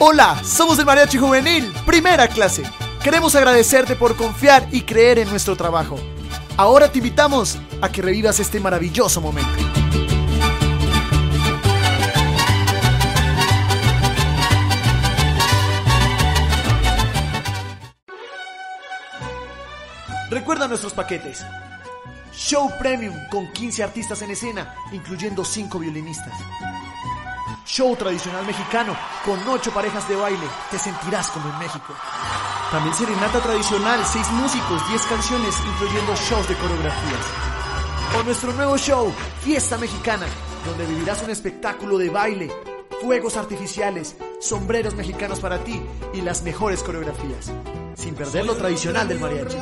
Hola, somos el Mariachi Juvenil, primera clase. Queremos agradecerte por confiar y creer en nuestro trabajo. Ahora te invitamos a que revivas este maravilloso momento. Recuerda nuestros paquetes. Show Premium con 15 artistas en escena, incluyendo 5 violinistas. Show tradicional mexicano con 8 parejas de baile, te sentirás como en México. También serenata tradicional, 6 músicos, 10 canciones, incluyendo shows de coreografías. O nuestro nuevo show, Fiesta Mexicana, donde vivirás un espectáculo de baile, fuegos artificiales, sombreros mexicanos para ti y las mejores coreografías, sin perder lo tradicional del mariachi.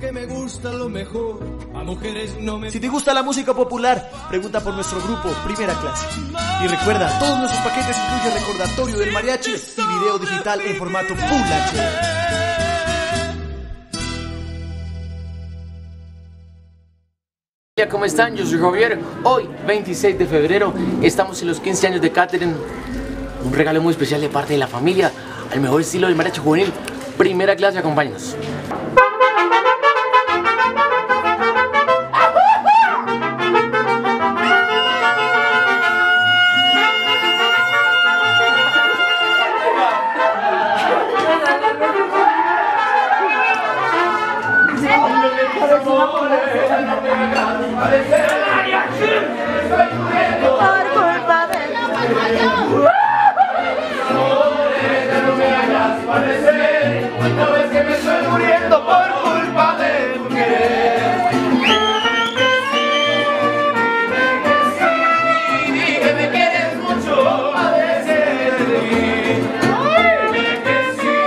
Si te gusta la música popular, pregunta por nuestro grupo Primera Clase. Y recuerda, todos nuestros paquetes incluyen recordatorio del mariachi y video digital en formato Full HD. ¿Cómo están? Yo soy Javier. Hoy, 26 de febrero, estamos en los 15 años de Catherine. Un regalo muy especial de parte de la familia, al mejor estilo del mariachi juvenil. Primera Clase, acompáñanos. No ves que me estoy muriendo por culpa de tu querer. Dime que me quieres mucho, padecer de mí. Dime que sí,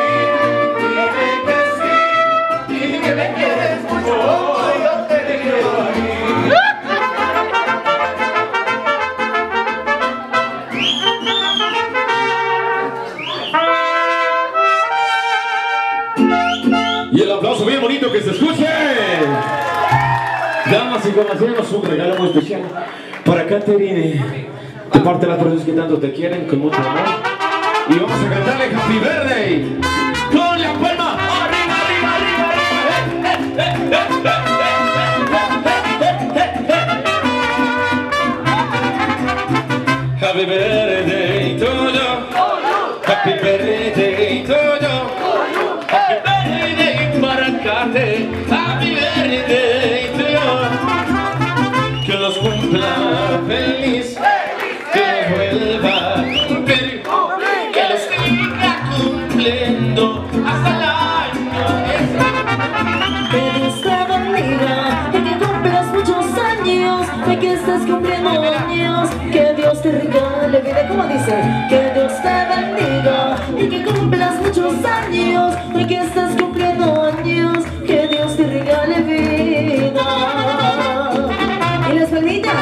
dime que me quieres mucho, yo te quiero a mí. Y el aplauso bien bonito que se escuche. Damas y caballeros, un regalo muy especial para Catherine, de parte de las personas que tanto te quieren, con mucho amor. Y vamos a cantarle Happy Birthday con la palma arriba, arriba, arriba, arriba. Happy birthday to you. Happy birthday to you. Happy birthday para Catherine. Happy birthday to you. Que los cumpla feliz, que los vuelva a cumplir, que los siga cumpliendo hasta el año. Que Dios te bendiga, y que cumplas muchos años, y que estés cumpliendo años, que Dios te regale vida, como dice, que Dios te bendiga, y que cumplas muchos años, y que estés cumpliendo años, que Dios te regale vida. Y las palmitas.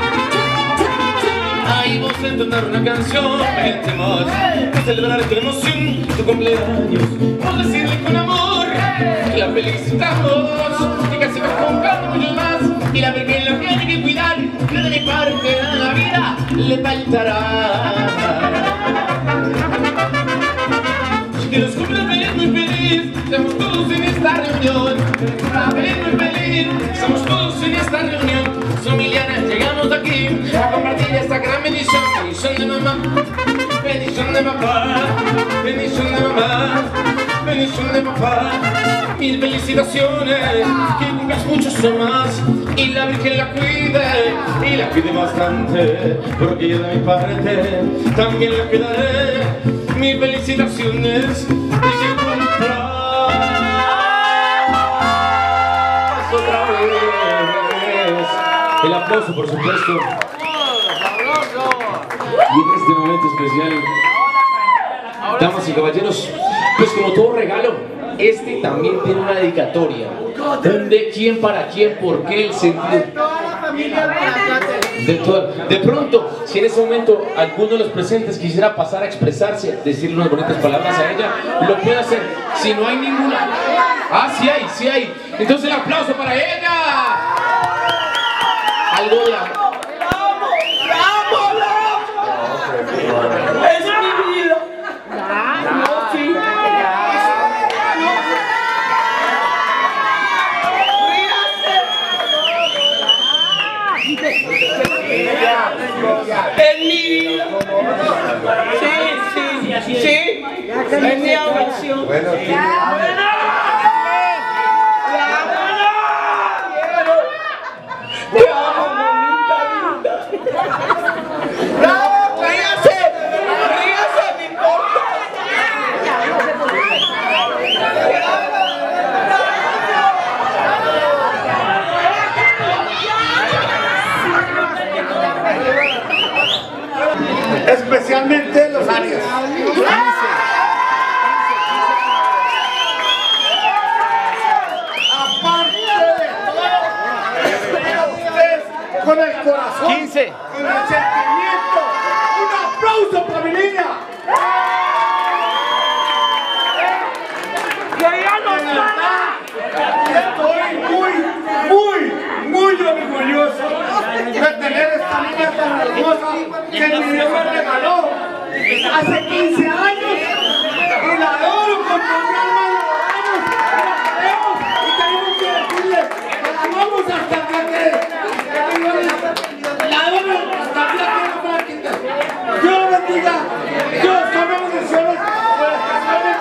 Ahí vamos a entonar una canción, cantemos, para celebrar tu emoción, tu cumpleaños, por decirle con amor que la felicitamos, y que se va comprando mucho más, y la pequeña lo tiene que cuidar, que de mi parte a la vida le faltará. Que los cumpla feliz, muy feliz, estamos todos en esta reunión. Feliz, muy feliz, estamos todos en esta reunión. Familiares, llegamos aquí a compartir esta gran bendición. Bendición de mamá, bendición de papá, bendición de mamá, bendición de papá. Mil felicitaciones, que cumplas muchos más, y la Virgen la cuide, y la cuide bastante, porque yo de mi parte también la cuidaré. Mis felicitaciones, y que cumplas otra vez. El aplauso, por supuesto. Y en este momento especial, damas y caballeros, pues como todo regalo, este también tiene una dedicatoria. ¿De quién, para quién, por qué, el sentido? De pronto, si en ese momento alguno de los presentes quisiera pasar a expresarse, decirle unas bonitas palabras a ella, lo puede hacer. Si no hay ninguna... Ah, sí hay, sí hay. Entonces el aplauso para ella. Algo de la... ¡La amo! ¡Es mi vida! especialmente los Arias. Aparte de todo, espero ustedes con el corazón, 15. con el sentimiento. Un aplauso para mi niña. Estoy muy orgulloso de tener esta niña tan hermosa que mi Dios me regaló hace 15 años y la adoro con toda mi alma, la queremos y tenemos que decirle que la amamos hasta que la adoro hasta el día que no me la quite. Dios la bendiga, Dios tome bendiciones por las canciones.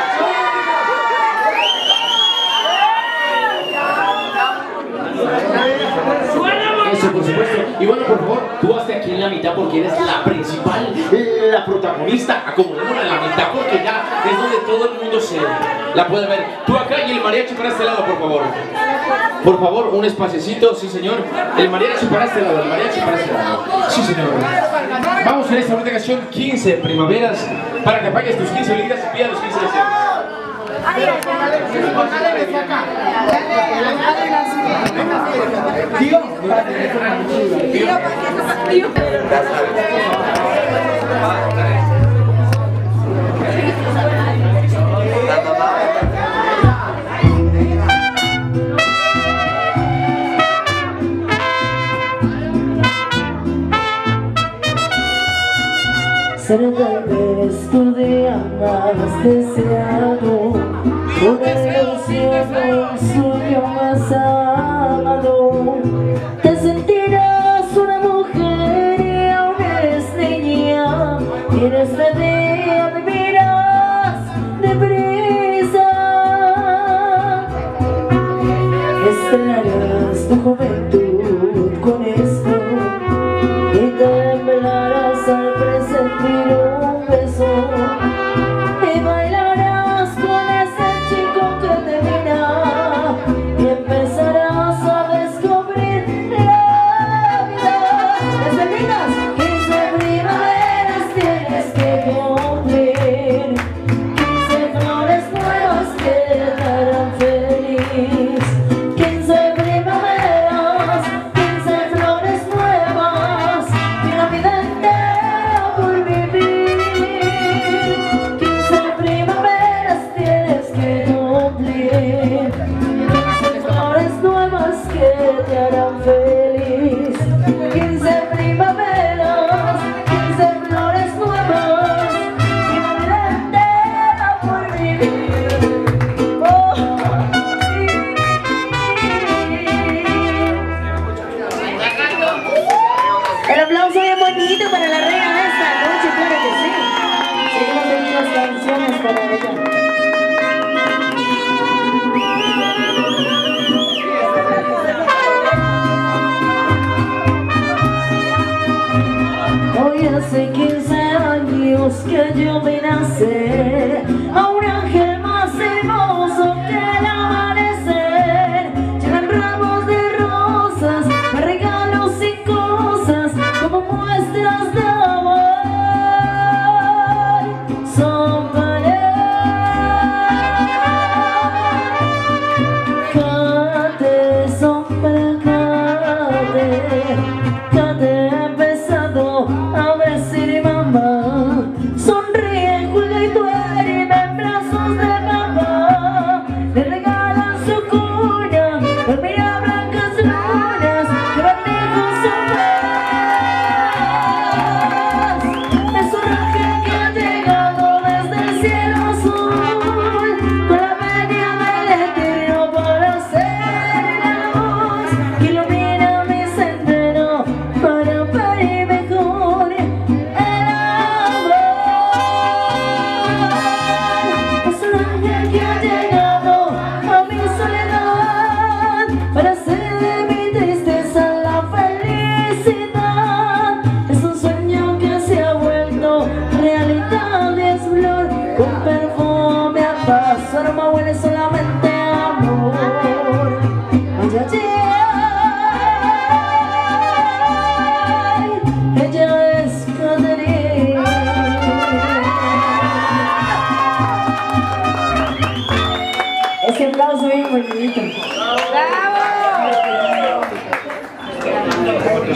Eso, por supuesto. Y bueno, por favor, tú hazte aquí en la mitad porque eres la principal, la protagonista. Acomodémosla en la mitad porque ya es donde todo el mundo se la puede ver. Tú acá y el mariachi para este lado, por favor. Por favor, un espacecito, sí señor. El mariachi para este lado, el mariachi para este lado. Sí señor. Vamos en esta bonita canción 15 primaveras para que apagues tus 15 velitas y pidas los 15 deseos. Será tal vez tu día más deseado, una ilusión, un sueño más amado. Te sentirás una mujer y aún eres niña, y en este día vivirás deprisa. Estrenarás tu juventud con esto y temblarás al presentir un beso y bailarás con ese chico que te mira y empezarás a descubrir la vida. Desde minas, 15 primaveras tienes que cumplir, 15 flores nuevas que te harán feliz, 15 primaveras.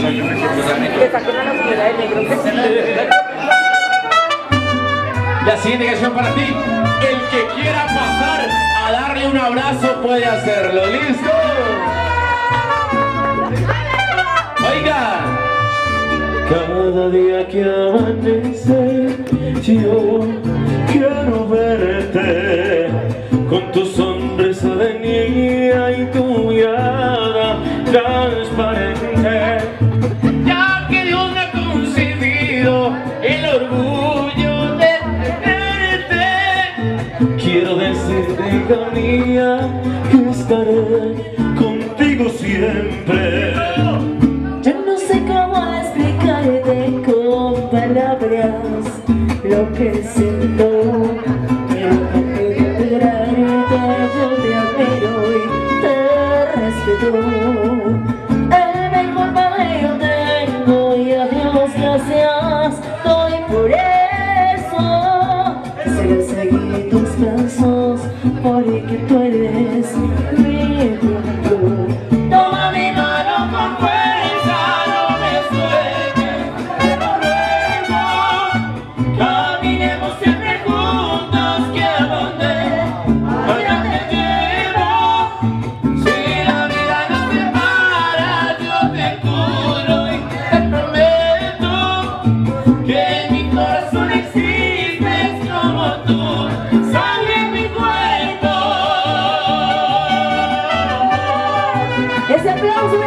La siguiente canción para ti. El que quiera pasar a darle un abrazo puede hacerlo. ¿Listo? Oiga. Cada día que amanece yo quiero verte con tu sonrisa de niña y tu mirada transparente. Ya que Dios me ha concedido el orgullo de tenerte, quiero decirte, hija mía, que estaré contigo siempre. Yo no sé cómo explicarte con palabras lo que siento, pero no puedo lograrte. Yo te admiro y te respeto. El mejor padre yo tengo y a Dios gracias doy por eso. Quisiera seguir tus pasos porque tú eres mi ejemplo. Toma mi mano con fuerza, no me sueltes, te lo ruego. Caminemos siempre juntos, que a donde allá te llevo. si la vida nos separa, yo te juro y te prometo que en mi corazón existes como tú, sangre en mi cuerpo. Ese aplauso.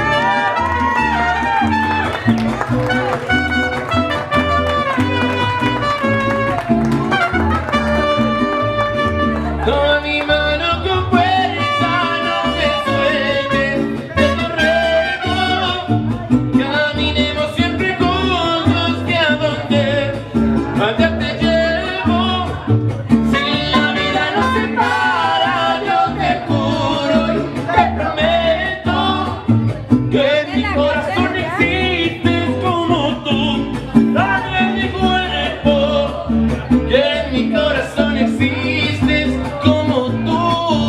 Toma mi mano con fuerza, no me sueltes, te lo ruego. Caminemos siempre juntos, que a donde allá te llevo. Si la vida nos separa, yo te juro y te prometo que en mi corazón existes como tú, sangre en mi cuerpo, que en mi corazón existes como tú,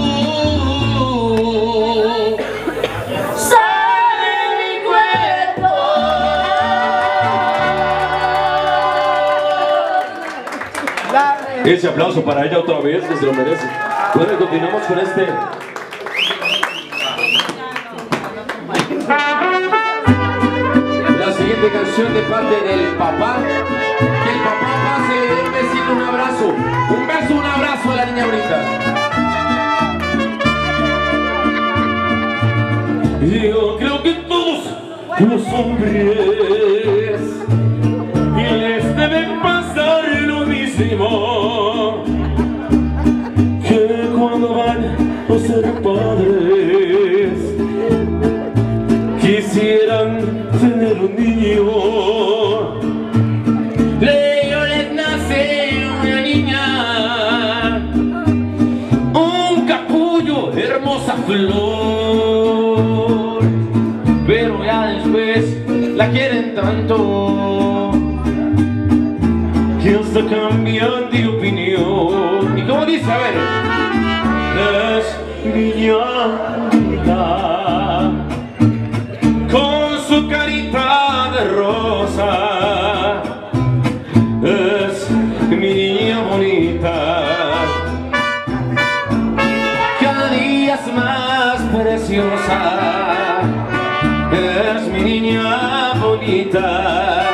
sangre en mi cuerpo. Ese aplauso para ella otra vez, que se lo merece. Bueno, y continuamos con este. La siguiente canción de parte del papá. Que el papá pase, le dé un besito, un abrazo. Un beso, un abrazo a la niña bonita. Yo creo que todos los hombres les deben pasar lo mismo, que cuando van a ser padres quisieran tener un niño. Luego les nace una niña, un capullo, hermosa flor, pero ya después la quieren tanto Que hasta cambian de opinión. ¿Y cómo dice? A ver. Es niña bonita, con su carita de rosa. Es mi niña bonita, Cada día es más preciosa. es mi niña bonita.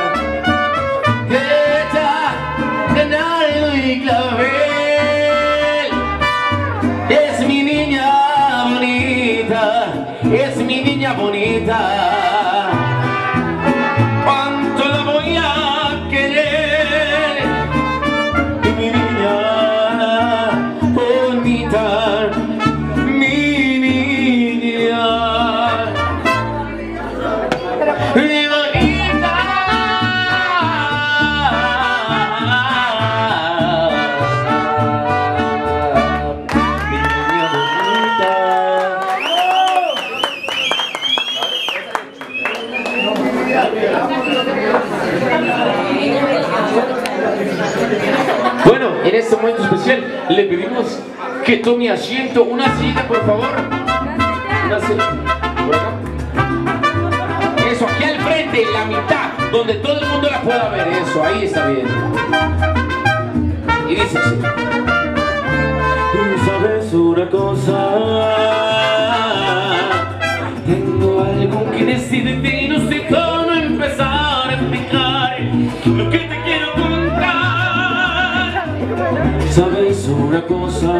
Hecha de nardo y clavel. Es mi niña bonita. Es mi niña bonita. ¿Cuánto la voy a querer? Mi niña Bonita, mi niña. Mi bonita. Bueno, en este momento especial le pedimos que tome asiento. Una silla, por favor. Una silla. Por acá. Eso, aquí al frente. de la mitad, donde todo el mundo la pueda ver. Eso, ahí está bien. Y dice así. ¿Sabes una cosa? Tengo algo que decirte y no sé cómo empezar a explicar lo que te quiero contar. ¿Sabes una cosa?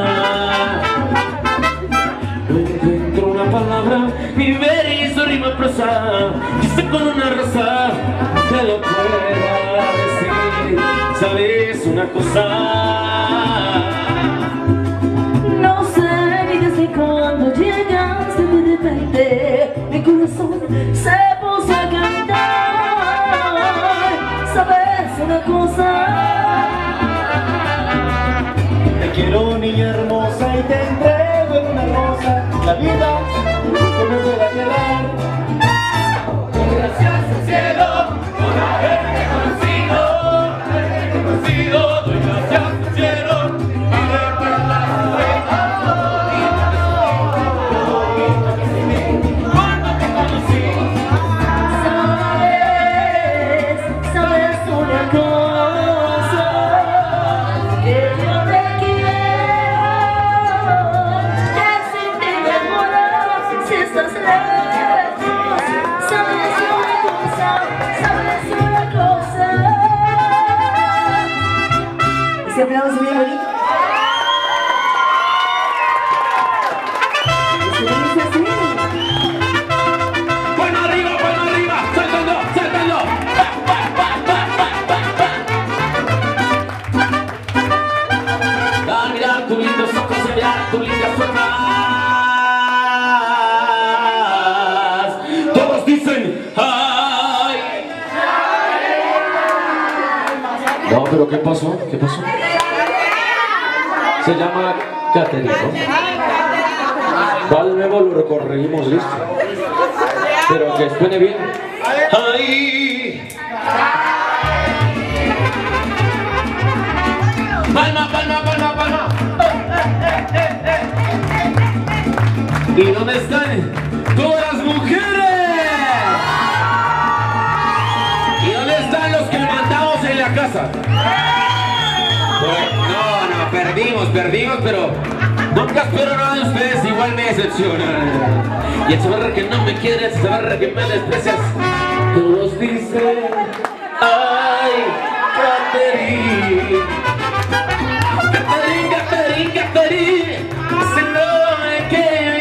No encuentro una palabra, ni verso, rima, prosa, que sé con una rosa te lo pueda decir. ¿Sabes una cosa? No sé ni desde cuándo llegaste de repente, mi corazón se puso a cantar. ¿Sabes una cosa? Te quiero, niña hermosa, y te entrego en una rosa la vida que me pueda quedar. Gracias al cielo por haberte conocido, doy gracias al cielo y de verdad cuando te conocí. ¿Sabes una cosa? Que yo te quiero, que sin ti me muero si estás lejos. ¿Sabes una cosa? ¿Sabes una cosa? Ese aplauso bien bonito. ¡Palma arriba! ¡Saltando! ¡Saltando! Al mirar tus lindos ojos, al mirar tus lindas formas, todos dicen ¡ay! No, pero ¿qué pasó? ¿Qué pasó? Se llama Katherine, ¿no? ¿Cuál nuevo lo recorregimos? Listo. Pero que suene bien. ¡Ay! ¡Palma, palma, palma, palma! ¿Y dónde están todas las mujeres? ¿Y dónde están los que mandamos en la casa? No, perdimos, pero nunca espero nada de ustedes, igual me decepcionan. Y el saber que no me quieres, el saber que me desprecias, todos dicen, ay, Katherine, ese nombre que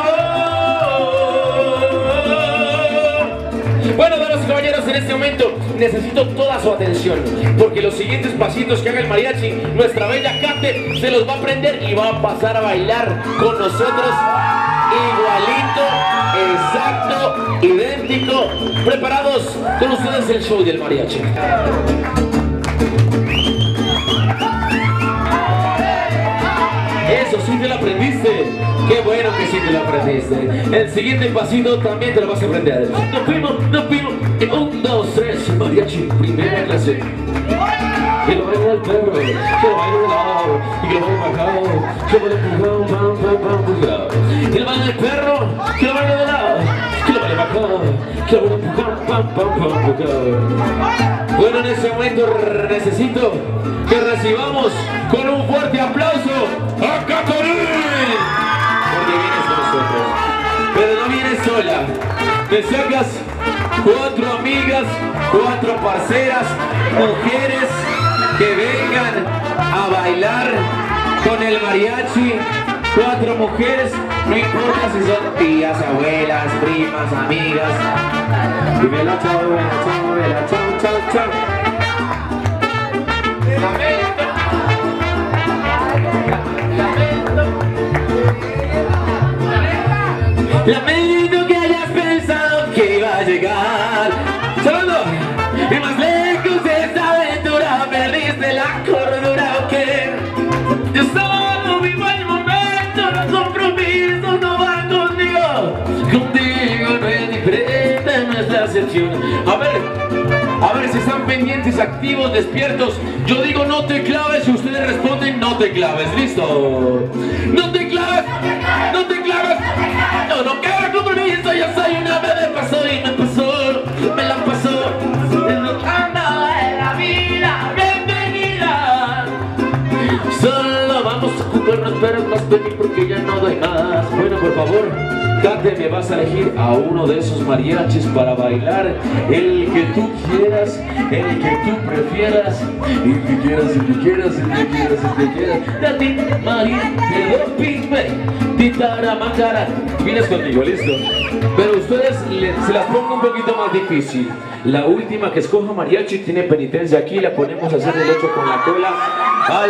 llevo. Bueno, damas y caballeros, en este momento necesito toda su atención, porque los siguientes pasitos que haga el mariachi, nuestra bella Kate se los va a aprender y va a pasar a bailar con nosotros igualito, exacto, idéntico. Preparados con ustedes el show del mariachi. Eso sí te lo aprendiste. Qué bueno que sí te lo aprendiste. El siguiente pasito también te lo vas a aprender. Nos fuimos. 1, 2, 3, mariachi, primera clase. Que lo baile el perro, que lo baile de lado, y que lo baile bajado, que lo baile empujado. Que lo baile el perro, que lo baile de lado, que lo baile bajado, que lo baile empujado. Bueno, en este momento necesito que recibamos con un fuerte aplauso a Katherine, porque vienes con nosotros, pero no vienes sola. Me sacas 4 amigas, 4 parceras, mujeres que vengan a bailar con el mariachi. 4 mujeres, no importa si son tías, abuelas, primas, amigas. Y vela, chao, chao. Lamento que hayas pensado que iba a llegar solo y más lejos de esta aventura, perdiste la cordura, ¿o qué? Yo solo vivo el momento, los compromisos no van contigo. Contigo no es diferente, no es la excepción. A ver si están pendientes, activos, despiertos. Yo digo no te claves y ustedes responden no te claves. ¿Listo? No te claves. No te claves. No, no cabe compromiso. Yo soy una vez me pasó y me pasó. Me Kate, me vas a elegir a uno de esos mariachis para bailar, el que tú quieras, el que tú prefieras, y que quieras, y que quieras, y que quieras, y que quieras. Tati, María, Pedro, Pigme, Titara, Macara. Vienes conmigo, listo. Pero ustedes se las pongo un poquito más difícil. La última que escoja mariachi tiene penitencia aquí, la ponemos a hacer el 8 con la cola. A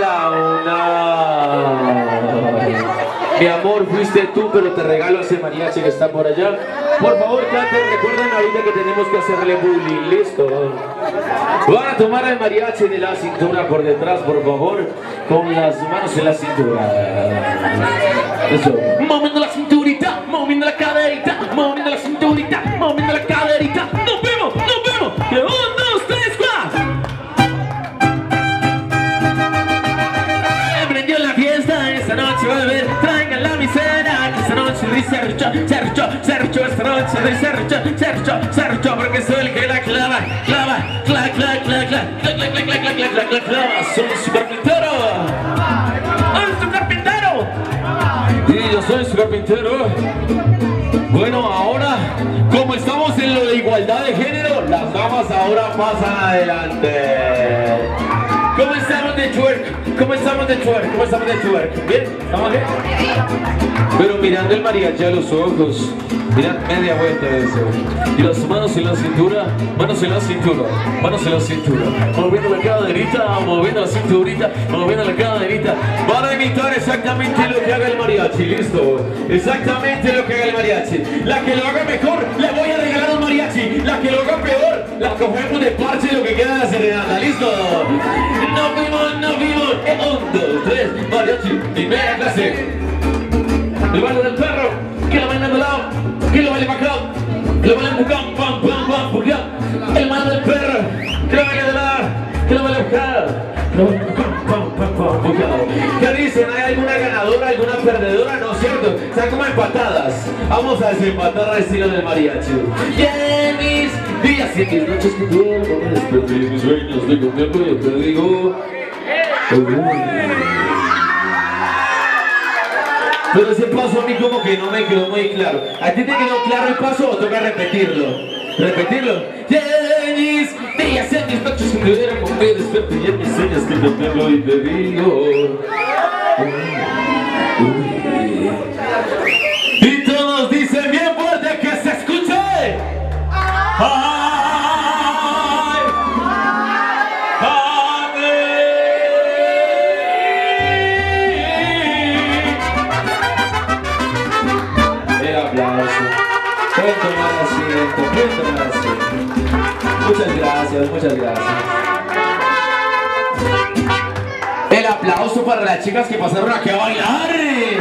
la 1. Mi amor, fuiste tú, pero te regalo a ese mariachi que está por allá. Por favor, canten, recuerden ahorita que tenemos que hacerle bullying, listo. Van a tomar el mariachi de la cintura por detrás, por favor, con las manos en la cintura. Eso. Moviendo la cinturita, moviendo la caderita, moviendo la cinturita, moviendo la caderita. ¡Nos vemos! ¡Nos vemos! ¡1, 2, 3, 4! Prendió la fiesta esta noche, va a beber. Traigan la misera, que esta noche dice Sergio, esta noche dice Sergio, porque soy el que la clava, clava, clava, clava, clava, clava, clava, clava, clava, clava, clava. Soy su carpintero. ¡Soy su carpintero! Y yo soy su carpintero. Bueno, ahora, como estamos en lo de igualdad de género, las damas ahora pasan adelante. ¿Cómo estamos de twerk? ¿Cómo estamos de twerk? ¿Cómo estamos de twerk? ¿Bien? ¿Estamos bien? Pero mirando el mariachi a los ojos, mirad media vuelta de eso. Y las manos en la cintura, manos en la cintura, manos en la cintura. Moviendo la caderita, moviendo la cinturita, moviendo la caderita. Van a imitar exactamente lo que haga el mariachi, listo. Exactamente lo que haga el mariachi. La que lo haga mejor, le voy a regalar un mariachi. La que lo haga peor, la cogemos de parche lo que queda de la serenata, listo. Nos vimos, 1, 2, 3, mariachi, primera clase. El baile del perro, que lo bailan de lado, que lo baile para acá, que lo baile bucán, pam, pam, pam, bucán. El baile del perro, que lo baile de lado, que lo baile para acá, que lo baile bucán, pam, pam, pam, bucán. ¿Qué dicen? ¿Hay alguna ganadora, alguna perdedora? No es cierto, están como empatadas. Vamos a desempatar al estilo del mariachi. Mis días y mis noches que duermo, me desperté de mis sueños de comer, yo te digo. Pero ese paso a mí como que no me quedó muy claro. ¿A ti te quedó claro el paso o toca repetirlo? ¿Repetirlo? Mis días en mis noches que duermo, me desperté y en mis sueños que yo te hablo y te digo. Y todos dicen bien fuerte que se escuche. Muchas gracias. El aplauso para las chicas que pasaron aquí a bailar.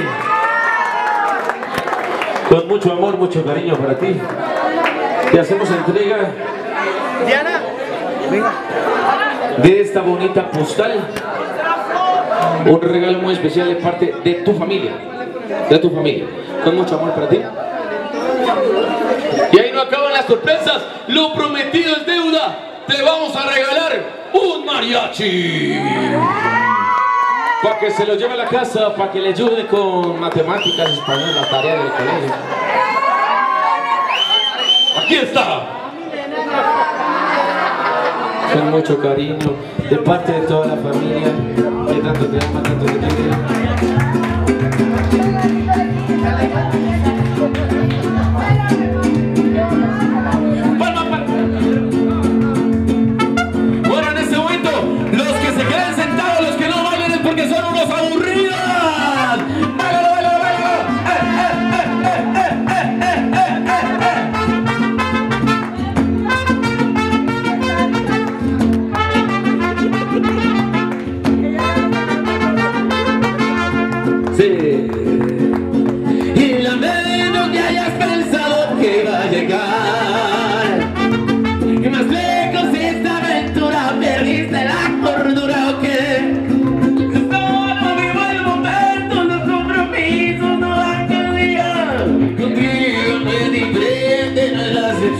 Con mucho amor, mucho cariño para ti. Te hacemos entrega, Diana, venga, de esta bonita postal. Un regalo muy especial de parte de tu familia. De tu familia. Con mucho amor para ti. Y ahí no acaban las sorpresas. Lo prometido es deuda. Te vamos a regalar un mariachi. Para que se lo lleve a la casa, para que le ayude con matemáticas, español, la tarea del colegio. Aquí está. Con mucho cariño, de parte de toda la familia, que tanto te ama, tanto te quiere.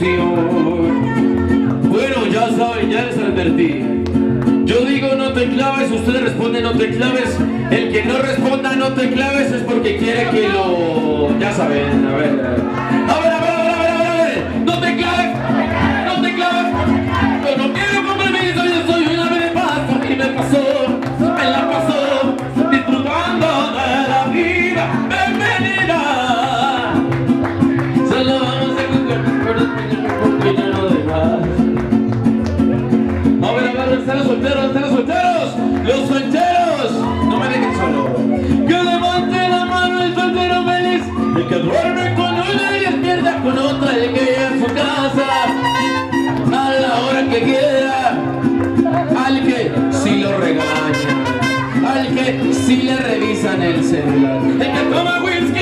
Bueno, ya saben, ya les advertí. Yo digo no te claves. claves, ustedes responden no te claves. El que no responda no te claves es porque quiere que lo... Ya saben, a ver. No te claves, no te claves. Yo no quiero compromiso, yo soy una vez de paso y me la pasó disfrutando de la vida. Bienvenida. Solo vamos a jugar porque ya no dejas. A ver, están los solteros, los solteros, no me dejen solo. Que levante la mano el soltero feliz, el que duerme con una y despierta con otra, el que llega a su casa a la hora que quiera, al que si lo regaña, al que si le revisan el celular, el que toma whisky,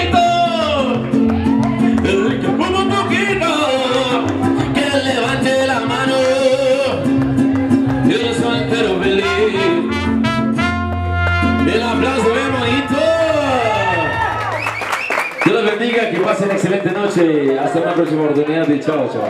el que fuma un poquito, que levante la mano. Yo soy entero feliz. El aplauso bien bonito. Dios los bendiga, que pasen excelente noche. Hasta una próxima oportunidad y chao, chao.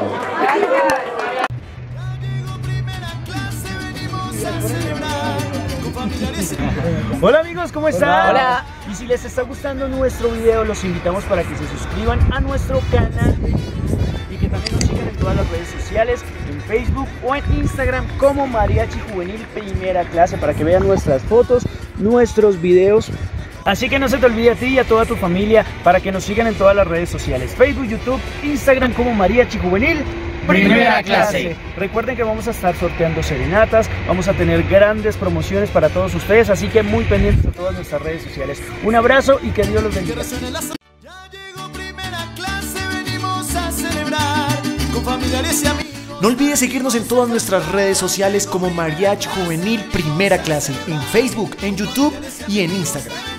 Hola amigos, ¿cómo están? Hola. Y si les está gustando nuestro video, los invitamos para que se suscriban a nuestro canal y que también nos sigan en todas las redes sociales, en Facebook o en Instagram como Mariachi Juvenil Primera Clase, para que vean nuestras fotos, nuestros videos. Así que no se te olvide a ti y a toda tu familia para que nos sigan en todas las redes sociales, Facebook, YouTube, Instagram como Mariachi Juvenil Primera Clase. Recuerden que vamos a estar sorteando serenatas, vamos a tener grandes promociones para todos ustedes, así que muy pendientes de todas nuestras redes sociales. Un abrazo y que Dios los bendiga. Ya llegó Primera Clase, venimos a celebrar con familiares y amigos. No olvides seguirnos en todas nuestras redes sociales como Mariachi Juvenil Primera Clase, en Facebook, en YouTube y en Instagram.